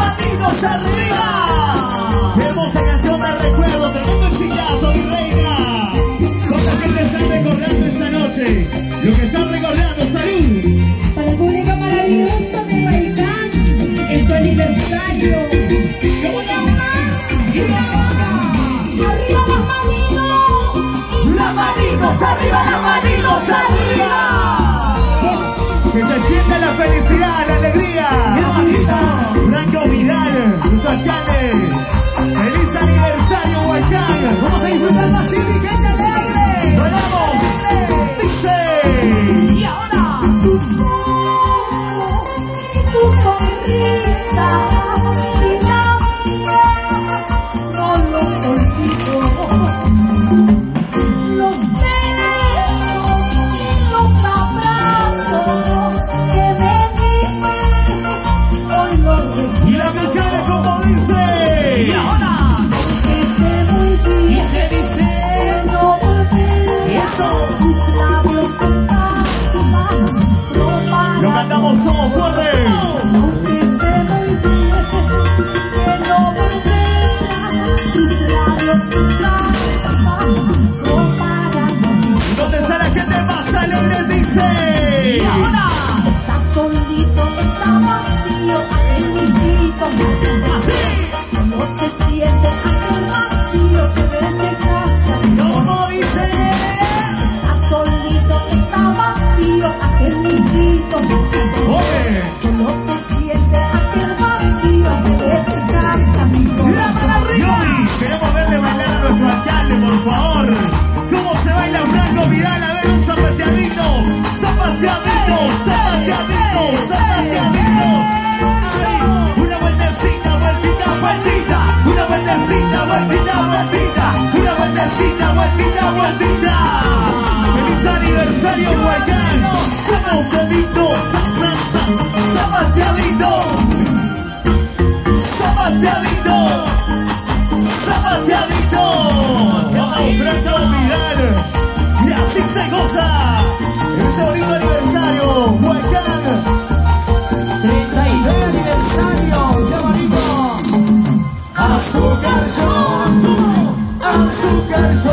manitos arriba. Qué hermosa canción de recuerdo, tremendo chillazo, mi reina. ¿Cuánta gente está recordando esta noche? Lo que están recordando, salud. Para el público maravilloso de Huaycán, es su aniversario. ¡Una más! ¡Y una más! ¡Arriba las manitos! ¡Las manitos arriba, las manitos arriba! Que se sienta la felicidad, la alegría. Franco Vidal, sus alcaldes. ¡Feliz aniversario, Huaycán! Vamos a disfrutar más y gente alegre. ¡Vamos! ¡Dice! Y ahora, Tus ojos y tu sonrisa, y la mía, no los olvido. Los besos y los abrazos que me diste, hoy los recuerdo. Y la que cara como dice. y ahora, Que sé muy y bien se dice, que no volveré. eso. Tus labios con Lo cantamos todos fuerte. aunque sé muy bien que no volverá, tus labios ¿Y dónde está la gente más alegre? Dice. Y ahora, está solito, está vacío, aquel niñito, así, no se siente aquel vacío que vete casa. como dice, Está solito, está vacío, aquel niñito, Oye. solo se siente aquel vacío que vete casa. la mano arriba. Yomi, queremos verle bailar a nuestro alcalde, por favor. ¿Cómo se baila Franco Vidal? A ver, un zapateadito. Zapateadito, zapateadito, zapateadito. Ay, una vueltecita, vueltita, vueltita. Una vueltecita, vueltita, vueltita. Una vueltecita, vueltita, vueltita. ¡Feliz aniversario, Huaycán! Zapateadito, zapateadito. Zapateadito. Zapateadito. Vamos, Franco Vidal. Y así se goza. Ese bonito aniversario, Huaycán. 39 aniversario, qué bonito. Azúcar son, azúcar son.